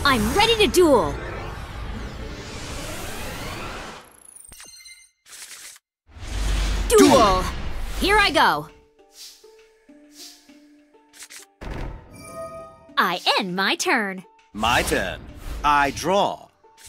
I'm ready to duel! Duel! Here I go! I end my turn. My turn. I draw.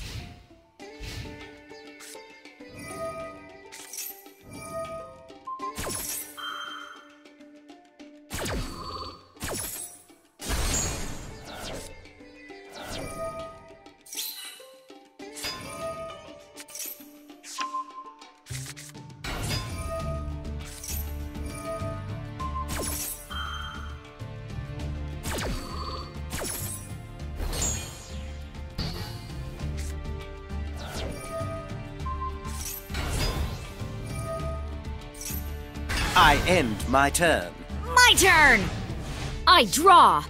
I end my turn. My turn! I draw.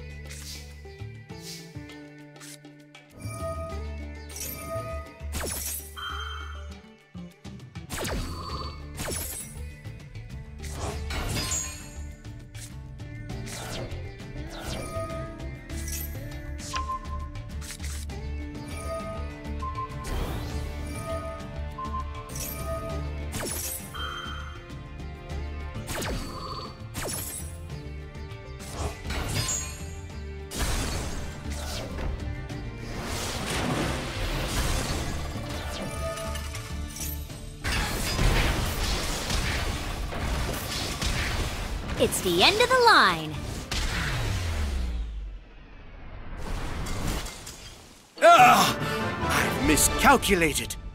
It's the end of the line. I've miscalculated.